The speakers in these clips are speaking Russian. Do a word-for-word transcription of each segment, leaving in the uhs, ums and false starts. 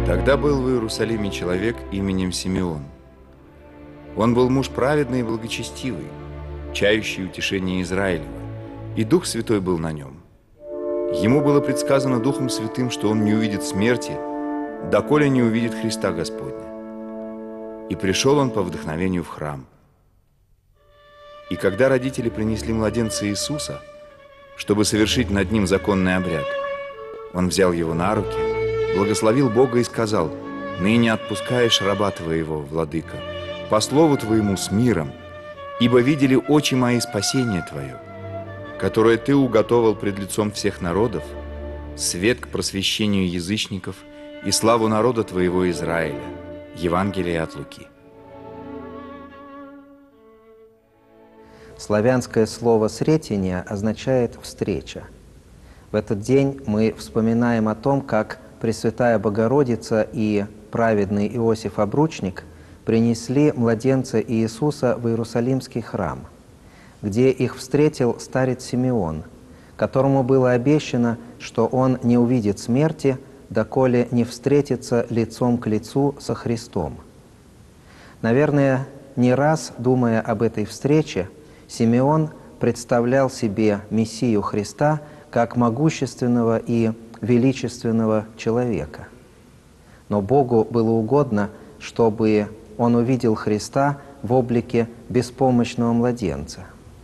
Тогда был в Иерусалиме человек именем Симеон. Он был муж праведный и благочестивый, чающий утешение Израилева, и Дух Святой был на нем. Ему было предсказано Духом Святым, что он не увидит смерти, доколе не увидит Христа Господня. И пришел он по вдохновению в храм. И когда родители принесли младенца Иисуса, чтобы совершить над ним законный обряд, он взял его на руки, благословил Бога и сказал: «Ныне отпускаешь раба твоего, владыка, по слову твоему с миром, ибо видели очи мои спасение твое, которое ты уготовал пред лицом всех народов, свет к просвещению язычников и славу народа твоего Израиля». Евангелие от Луки. Славянское слово «сретение» означает «встреча». В этот день мы вспоминаем о том, как Пресвятая Богородица и праведный Иосиф Обручник принесли младенца Иисуса в Иерусалимский храм, где их встретил старец Симеон, которому было обещано, что он не увидит смерти, доколе не встретится лицом к лицу со Христом. Наверное, не раз, думая об этой встрече, Симеон представлял себе Мессию Христа как могущественного и величественного человека. Но Богу было угодно, чтобы он увидел Христа в облике беспомощного младенца.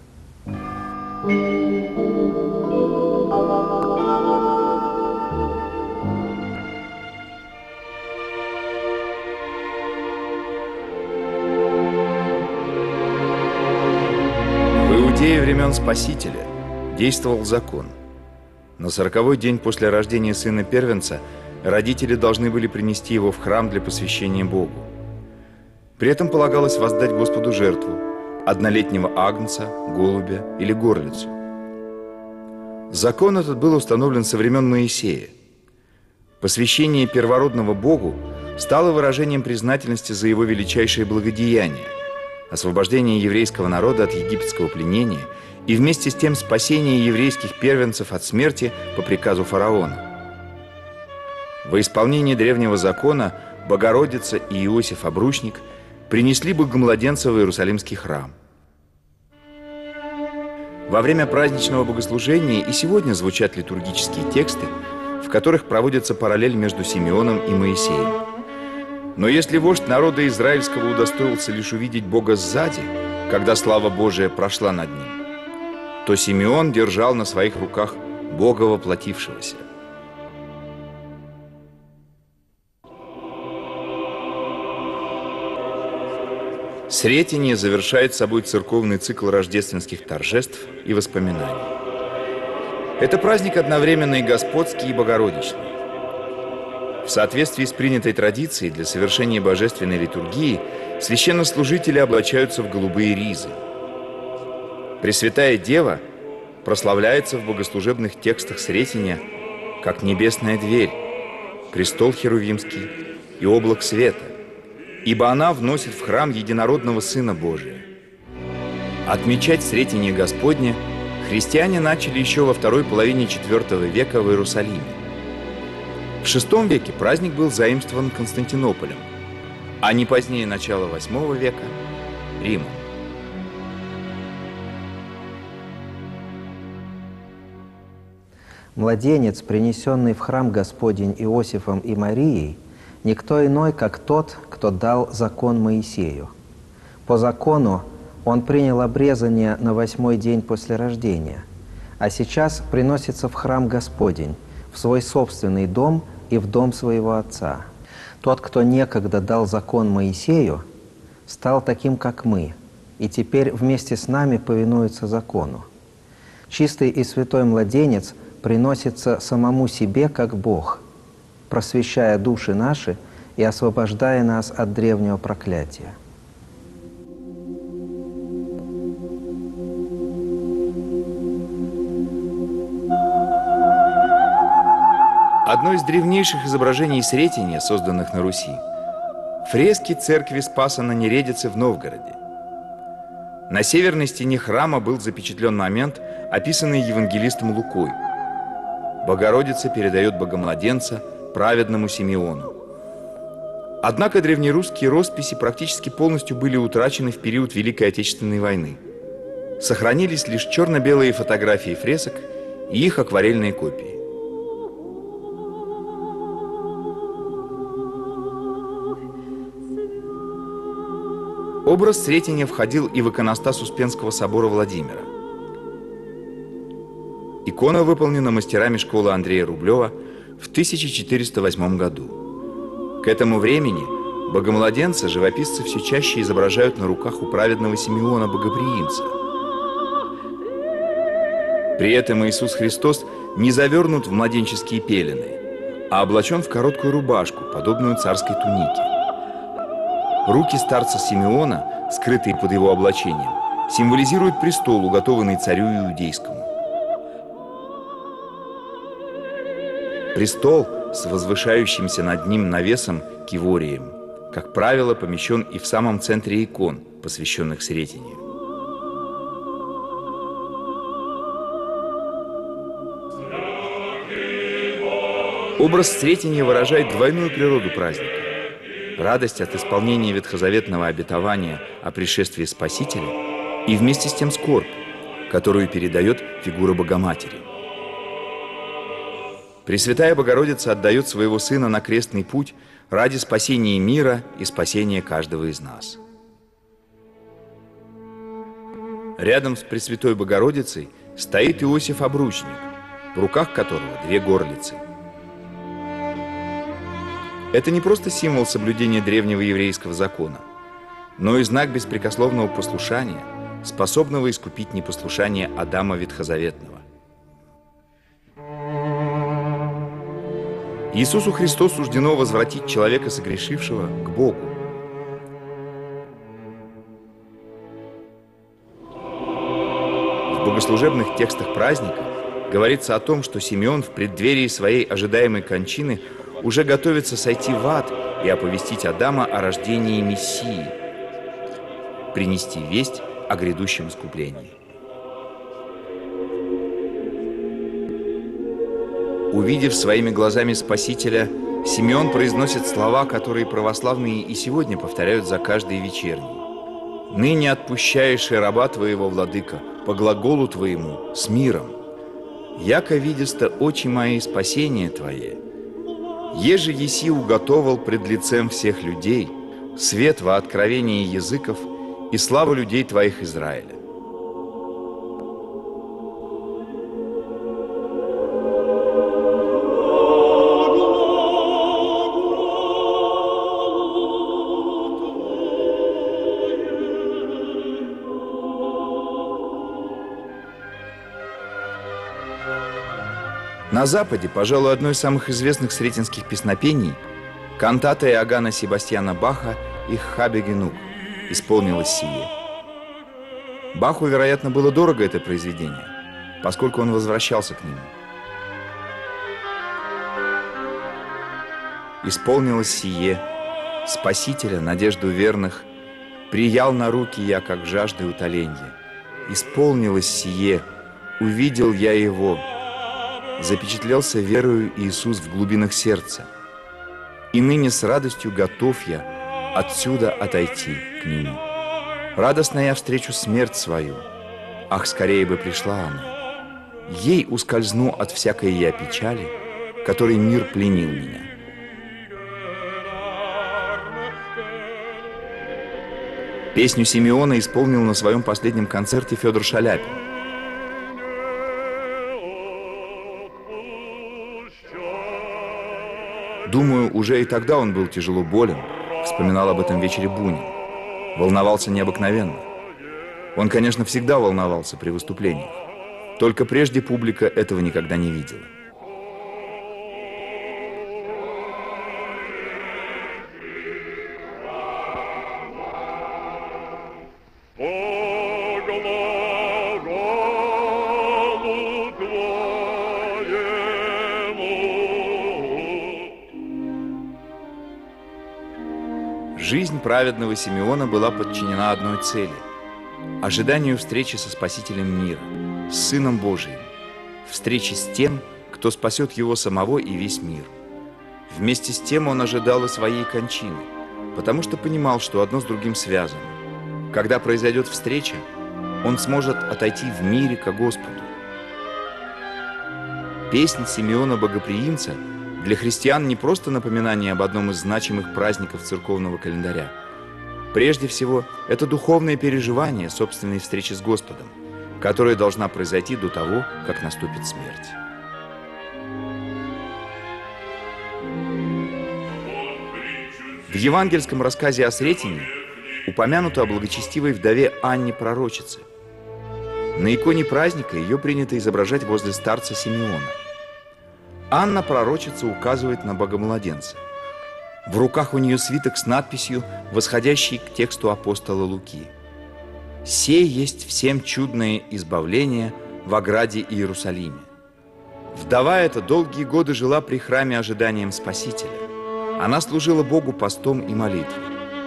В Иудее времен Спасителя действовал закон. На сороковой день после рождения сына первенца родители должны были принести его в храм для посвящения Богу. При этом полагалось воздать Господу жертву – однолетнего агнца, голубя или горлицу. Закон этот был установлен со времен Моисея. Посвящение первородного Богу стало выражением признательности за его величайшее благодеяние – освобождение еврейского народа от египетского пленения и вместе с тем спасение еврейских первенцев от смерти по приказу фараона. Во исполнение древнего закона Богородица и Иосиф Обручник принесли богомладенца в Иерусалимский храм. Во время праздничного богослужения и сегодня звучат литургические тексты, в которых проводится параллель между Симеоном и Моисеем. Но если вождь народа израильского удостоился лишь увидеть Бога сзади, когда слава Божия прошла над ним, то Симеон держал на своих руках Бога воплотившегося. Сретение завершает собой церковный цикл рождественских торжеств и воспоминаний. Это праздник одновременно и господский, и богородичный. В соответствии с принятой традицией для совершения божественной литургии священнослужители облачаются в голубые ризы. Пресвятая Дева прославляется в богослужебных текстах Сретения как небесная дверь, престол херувимский и облак света, ибо она вносит в храм единородного Сына Божия. Отмечать Сретение Господне христиане начали еще во второй половине четвёртого века в Иерусалиме. В шестом веке праздник был заимствован Константинополем, а не позднее начала восьмого века – Римом. Младенец, принесенный в храм Господень Иосифом и Марией, никто иной, как тот, кто дал закон Моисею. По закону он принял обрезание на восьмой день после рождения, а сейчас приносится в храм Господень, в свой собственный дом и в дом своего отца. Тот, кто некогда дал закон Моисею, стал таким, как мы, и теперь вместе с нами повинуется закону. Чистый и святой младенец приносится самому себе, как Бог, просвещая души наши и освобождая нас от древнего проклятия. Одно из древнейших изображений Сретения, созданных на Руси, фрески церкви Спаса на Нередице в Новгороде. На северной стене храма был запечатлен момент, описанный евангелистом Лукой. Богородица передает богомладенца праведному Симеону. Однако древнерусские росписи практически полностью были утрачены в период Великой Отечественной войны. Сохранились лишь черно-белые фотографии фресок и их акварельные копии. Образ Сретения входил и в иконостас Успенского собора Владимира. Икона выполнена мастерами школы Андрея Рублева в тысяча четыреста восьмом году. К этому времени Богомладенца живописцы все чаще изображают на руках у праведного Симеона Богоприимца. При этом Иисус Христос не завернут в младенческие пелены, а облачен в короткую рубашку, подобную царской тунике. Руки старца Симеона, скрытые под его облачением, символизируют престол, уготованный царю иудейскому. Престол с возвышающимся над ним навесом киворием, как правило, помещен и в самом центре икон, посвященных Сретению. Образ Сретения выражает двойную природу праздника. Радость от исполнения ветхозаветного обетования о пришествии Спасителя и вместе с тем скорбь, которую передает фигура Богоматери. Пресвятая Богородица отдает своего Сына на крестный путь ради спасения мира и спасения каждого из нас. Рядом с Пресвятой Богородицей стоит Иосиф Обручник, в руках которого две горлицы. Это не просто символ соблюдения древнего еврейского закона, но и знак беспрекословного послушания, способного искупить непослушание Адама Ветхозаветного. Иисусу Христу суждено возвратить человека согрешившего к Богу. В богослужебных текстах праздника говорится о том, что Симеон в преддверии своей ожидаемой кончины уже готовится сойти в ад и оповестить Адама о рождении Мессии, принести весть о грядущем искуплении. Увидев своими глазами Спасителя, Симеон произносит слова, которые православные и сегодня повторяют за каждой вечерней. «Ныне отпущаешь и раба твоего, владыка, по глаголу твоему, с миром. Яко видеста очи мои спасение твое, еже еси уготовал пред лицем всех людей свет во откровении языков и славу людей твоих Израиля». На Западе, пожалуй, одно из самых известных сретенских песнопений – кантата Иоганна Себастьяна Баха «Ich habe genug» исполнилось сие. Баху, вероятно, было дорого это произведение, поскольку он возвращался к нему. Исполнилось сие, Спасителя, надежду верных, приял на руки я, как жажды утоленья. Исполнилось сие, увидел я его, запечатлелся верою Иисус в глубинах сердца. И ныне с радостью готов я отсюда отойти к Нему. Радостно я встречу смерть свою, ах, скорее бы пришла она. Ей ускользну от всякой я печали, которой мир пленил меня. Песню Симеона исполнил на своем последнем концерте Федор Шаляпин. Думаю, уже и тогда он был тяжело болен, вспоминал об этом вечере Бунин. Волновался необыкновенно. Он, конечно, всегда волновался при выступлениях. Только прежде публика этого никогда не видела. Жизнь праведного Симеона была подчинена одной цели – ожиданию встречи со Спасителем мира, с Сыном Божиим, встречи с тем, кто спасет его самого и весь мир. Вместе с тем он ожидал и своей кончины. потому что понимал, что одно с другим связано. Когда произойдет встреча, он сможет отойти в мире ко Господу. Песнь Симеона Богоприимца для христиан не просто напоминание об одном из значимых праздников церковного календаря. Прежде всего, это духовное переживание собственной встречи с Господом, которая должна произойти до того, как наступит смерть. В евангельском рассказе о Сретении упомянуто о благочестивой вдове Анне Пророчице. На иконе праздника ее принято изображать возле старца Симеона. Анна Пророчица указывает на Богомладенца. В руках у нее свиток с надписью, восходящей к тексту апостола Луки. «Сей есть всем чудное избавление в ограде Иерусалиме». Вдова эта долгие годы жила при храме ожиданием Спасителя. Она служила Богу постом и молитвой.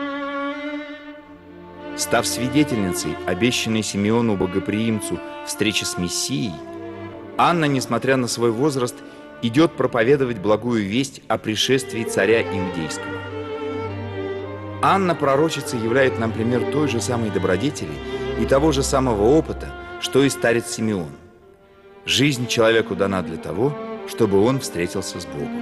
Став свидетельницей обещанной Симеону Богоприимцу встречи с Мессией, Анна, несмотря на свой возраст, идет проповедовать благую весть о пришествии царя Иудейского. Анна Пророчица являет нам пример той же самой добродетели и того же самого опыта, что и старец Симеон. Жизнь человеку дана для того, чтобы он встретился с Богом.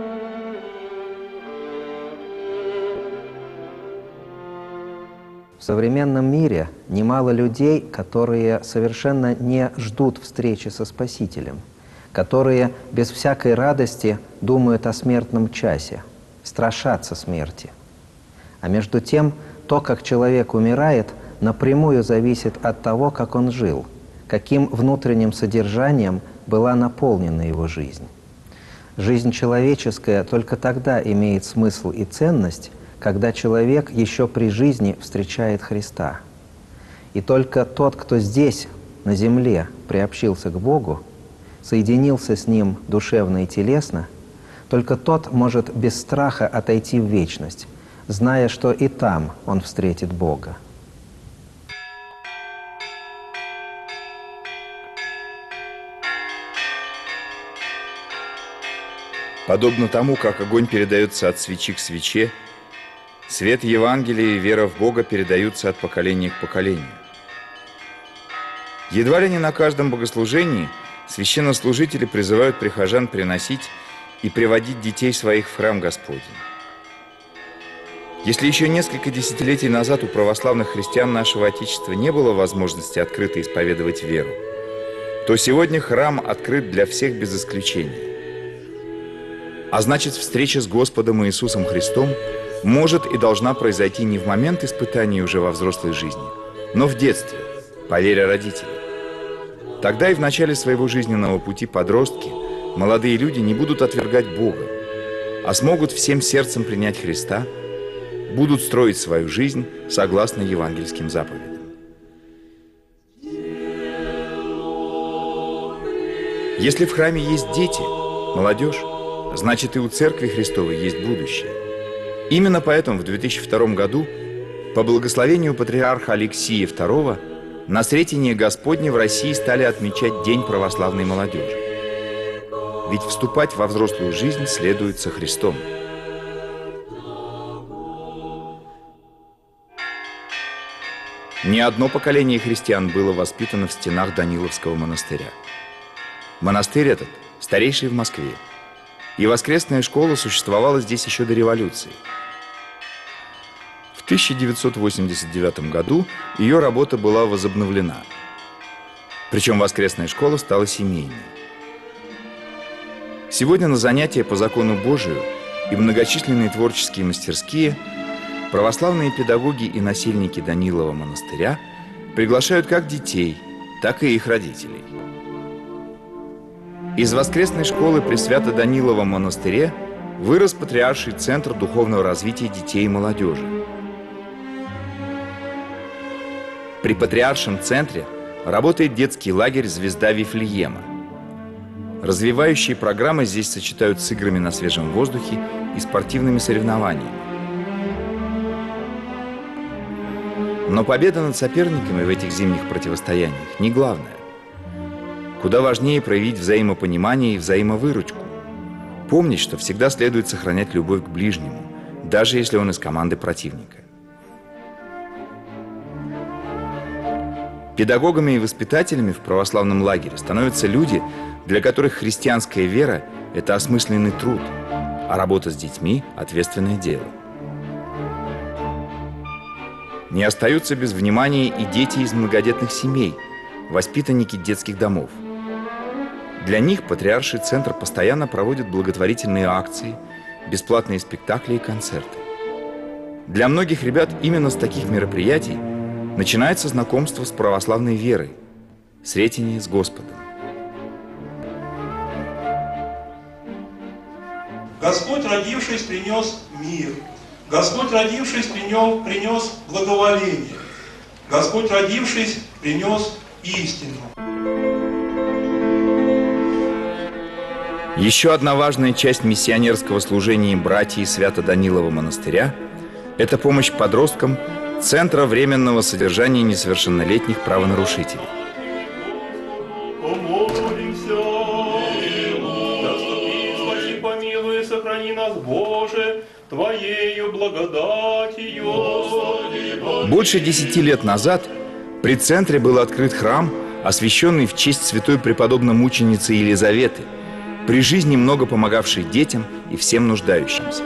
В современном мире немало людей, которые совершенно не ждут встречи со Спасителем, которые без всякой радости думают о смертном часе, страшатся смерти. А между тем, то, как человек умирает, напрямую зависит от того, как он жил, каким внутренним содержанием была наполнена его жизнь. Жизнь человеческая только тогда имеет смысл и ценность, когда человек еще при жизни встречает Христа. И только тот, кто здесь, на земле, приобщился к Богу, соединился с Ним душевно и телесно, только тот может без страха отойти в вечность, зная, что и там он встретит Бога. Подобно тому, как огонь передается от свечи к свече, свет Евангелия и вера в Бога передаются от поколения к поколению. Едва ли не на каждом богослужении священнослужители призывают прихожан приносить и приводить детей своих в храм Господень. Если еще несколько десятилетий назад у православных христиан нашего Отечества не было возможности открыто исповедовать веру, то сегодня храм открыт для всех без исключения. А значит, встреча с Господом Иисусом Христом может и должна произойти не в момент испытаний уже во взрослой жизни, но в детстве, по вере родителей. Тогда и в начале своего жизненного пути подростки, молодые люди не будут отвергать Бога, а смогут всем сердцем принять Христа, будут строить свою жизнь согласно евангельским заповедям. Если в храме есть дети, молодежь, значит и у Церкви Христовой есть будущее. Именно поэтому в две тысячи втором году по благословению патриарха Алексия второго на Сретение Господне в России стали отмечать День православной молодежи. Ведь вступать во взрослую жизнь следует со Христом. Не одно поколение христиан было воспитано в стенах Даниловского монастыря. Монастырь этот старейший в Москве. И воскресная школа существовала здесь еще до революции. В тысяча девятьсот восемьдесят девятом году ее работа была возобновлена. Причем воскресная школа стала семейной. Сегодня на занятия по закону Божию и многочисленные творческие мастерские православные педагоги и насельники Данилова монастыря приглашают как детей, так и их родителей. Из воскресной школы при Свято-Даниловом монастыре вырос патриарший центр духовного развития детей и молодежи. При патриаршем центре работает детский лагерь «Звезда Вифлеема». Развивающие программы здесь сочетают с играми на свежем воздухе и спортивными соревнованиями. Но победа над соперниками в этих зимних противостояниях не главное. Куда важнее проявить взаимопонимание и взаимовыручку. Помнить, что всегда следует сохранять любовь к ближнему, даже если он из команды противника. Педагогами и воспитателями в православном лагере становятся люди, для которых христианская вера – это осмысленный труд, а работа с детьми – ответственное дело. Не остаются без внимания и дети из многодетных семей, воспитанники детских домов. Для них Патриарший центр постоянно проводит благотворительные акции, бесплатные спектакли и концерты. Для многих ребят именно с таких мероприятий начинается знакомство с православной верой, сретение с Господом. Господь, родившись, принес мир. Господь, родившись, принес, принес благоволение. Господь, родившись, принес истину. Еще одна важная часть миссионерского служения братьев Свято-Данилова монастыря – это помощь подросткам Центра временного содержания несовершеннолетних правонарушителей. Помолимся, заступи, спаси, помилуй, сохрани нас, Боже, Твоею благодатью. Больше десяти лет назад при центре был открыт храм, освященный в честь святой преподобно-мученицы Елизаветы, при жизни много помогавшей детям и всем нуждающимся.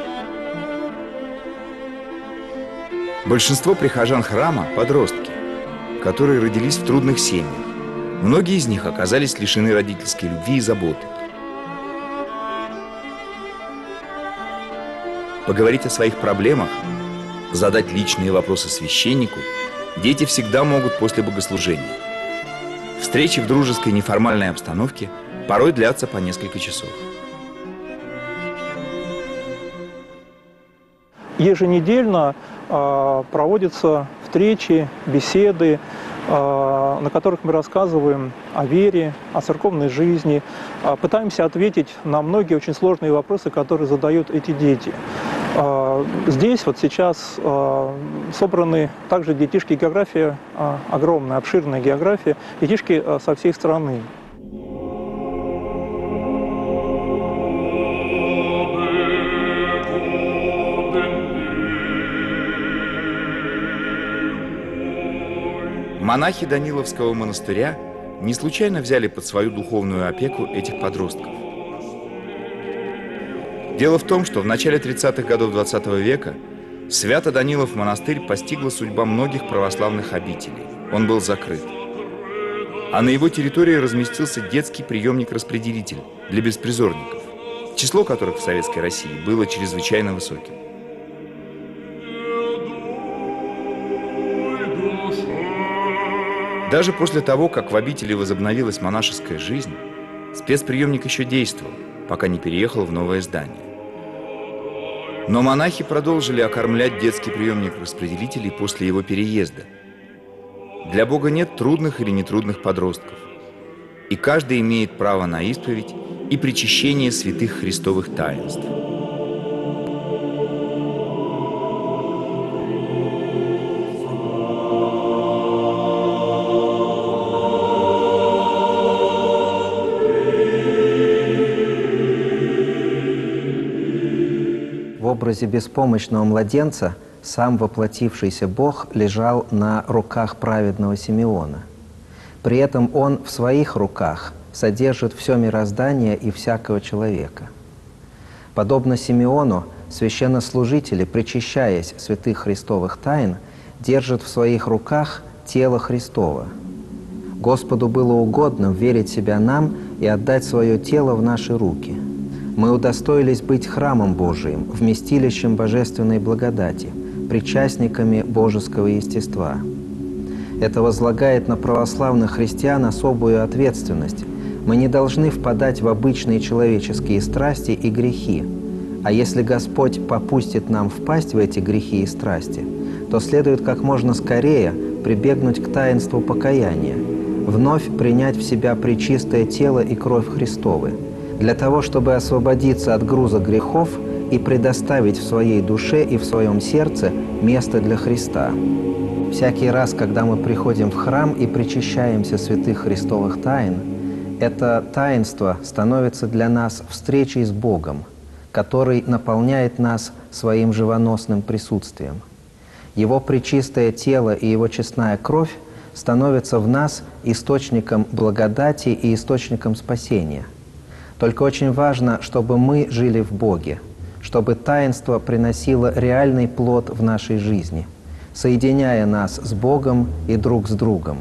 Большинство прихожан храма – подростки, которые родились в трудных семьях. Многие из них оказались лишены родительской любви и заботы. Поговорить о своих проблемах, задать личные вопросы священнику дети всегда могут после богослужения. Встречи в дружеской неформальной обстановке порой длятся по несколько часов. Еженедельно э, проводятся встречи, беседы, э, на которых мы рассказываем о вере, о церковной жизни, э, пытаемся ответить на многие очень сложные вопросы, которые задают эти дети. Э, здесь вот сейчас э, собраны также детишки, география, э, огромная, обширная география, детишки э, со всей страны. Монахи Даниловского монастыря не случайно взяли под свою духовную опеку этих подростков. Дело в том, что в начале тридцатых годов двадцатого века Свято-Данилов монастырь постигла судьба многих православных обителей. Он был закрыт. А на его территории разместился детский приемник-распределитель для беспризорников, число которых в Советской России было чрезвычайно высоким. Даже после того, как в обители возобновилась монашеская жизнь, спецприемник еще действовал, пока не переехал в новое здание. Но монахи продолжили окормлять детский приемник распределителей после его переезда. Для Бога нет трудных или нетрудных подростков, и каждый имеет право на исповедь и причащение святых христовых таинств. В образе беспомощного младенца сам воплотившийся Бог лежал на руках праведного Симеона. При этом он в своих руках содержит все мироздание и всякого человека. Подобно Симеону, священнослужители, причащаясь святых христовых тайн, держат в своих руках тело Христово. Господу было угодно верить себя нам и отдать свое тело в наши руки. Мы удостоились быть храмом Божиим, вместилищем божественной благодати, причастниками божеского естества. Это возлагает на православных христиан особую ответственность. Мы не должны впадать в обычные человеческие страсти и грехи. А если Господь попустит нам впасть в эти грехи и страсти, то следует как можно скорее прибегнуть к таинству покаяния, вновь принять в себя пречистое тело и кровь Христовы, для того, чтобы освободиться от груза грехов и предоставить в своей душе и в своем сердце место для Христа. Всякий раз, когда мы приходим в храм и причащаемся святых христовых тайн, это таинство становится для нас встречей с Богом, который наполняет нас своим живоносным присутствием. Его пречистое тело и Его честная кровь становятся в нас источником благодати и источником спасения. Только очень важно, чтобы мы жили в Боге, чтобы таинство приносило реальный плод в нашей жизни, соединяя нас с Богом и друг с другом.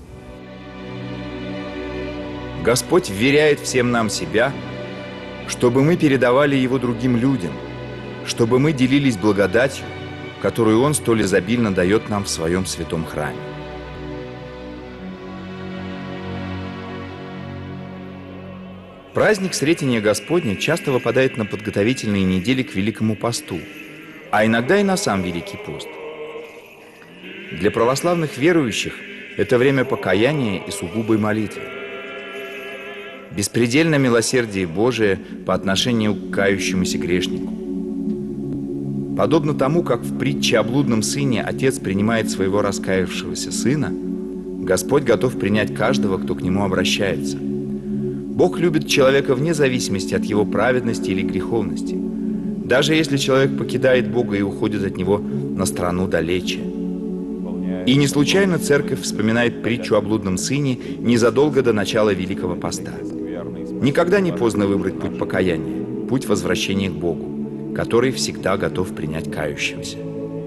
Господь вверяет всем нам себя, чтобы мы передавали Его другим людям, чтобы мы делились благодатью, которую Он столь изобильно дает нам в Своем святом храме. Праздник Сретения Господня часто выпадает на подготовительные недели к Великому посту, а иногда и на сам Великий пост. Для православных верующих это время покаяния и сугубой молитвы. Беспредельное милосердие Божие по отношению к кающемуся грешнику. Подобно тому, как в притче о блудном сыне отец принимает своего раскаявшегося сына, Господь готов принять каждого, кто к Нему обращается. Бог любит человека вне зависимости от его праведности или греховности, даже если человек покидает Бога и уходит от Него на страну далече. И не случайно Церковь вспоминает притчу о блудном сыне незадолго до начала Великого поста. Никогда не поздно выбрать путь покаяния, путь возвращения к Богу, который всегда готов принять кающегося.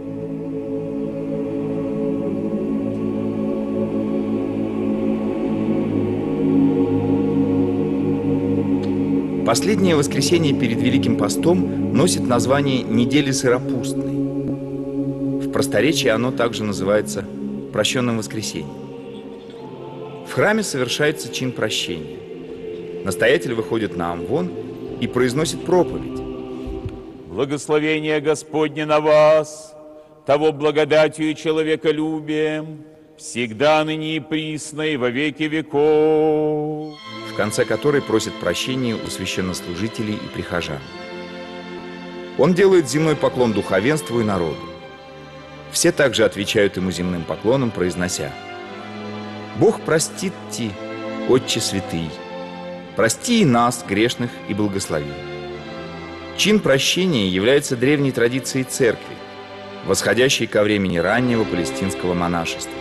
Последнее воскресенье перед Великим постом носит название «Недели сыропустной». В просторечии оно также называется «Прощенным воскресеньем». В храме совершается чин прощения. Настоятель выходит на амвон и произносит проповедь. Благословение Господне на вас, того благодатью и человеколюбием, всегда ныне и присно и во веки веков. В конце которой просит прощения у священнослужителей и прихожан. Он делает земной поклон духовенству и народу. Все также отвечают ему земным поклоном, произнося: «Бог простит ти, Отче святый, прости и нас, грешных, и благослови». Чин прощения является древней традицией церкви, восходящей ко времени раннего палестинского монашества.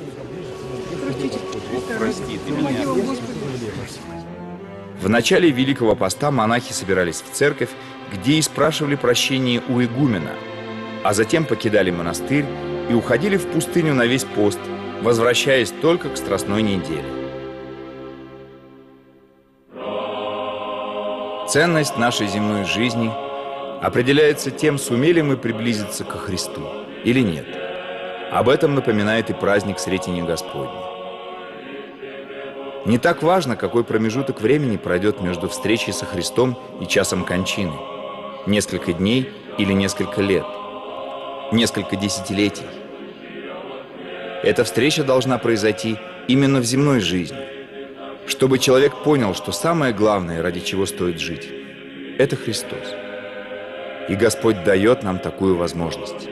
Бог простит и меня. В начале Великого поста монахи собирались в церковь, где и спрашивали прощения у игумена, а затем покидали монастырь и уходили в пустыню на весь пост, возвращаясь только к Страстной неделе. Ценность нашей земной жизни определяется тем, сумели мы приблизиться ко Христу или нет. Об этом напоминает и праздник Сретения Господня. Не так важно, какой промежуток времени пройдет между встречей со Христом и часом кончины. Несколько дней или несколько лет. Несколько десятилетий. Эта встреча должна произойти именно в земной жизни, чтобы человек понял, что самое главное, ради чего стоит жить, это Христос. И Господь дает нам такую возможность.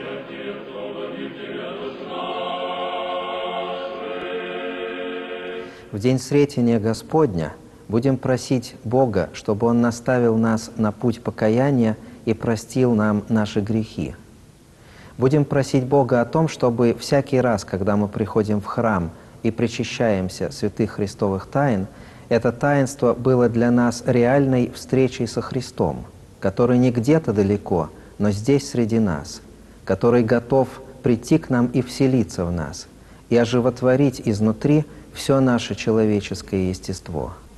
В день Сретения Господня будем просить Бога, чтобы Он наставил нас на путь покаяния и простил нам наши грехи. Будем просить Бога о том, чтобы всякий раз, когда мы приходим в храм и причащаемся святых христовых тайн, это таинство было для нас реальной встречей со Христом, который не где-то далеко, но здесь среди нас, который готов прийти к нам и вселиться в нас, и оживотворить изнутри все наше человеческое естество.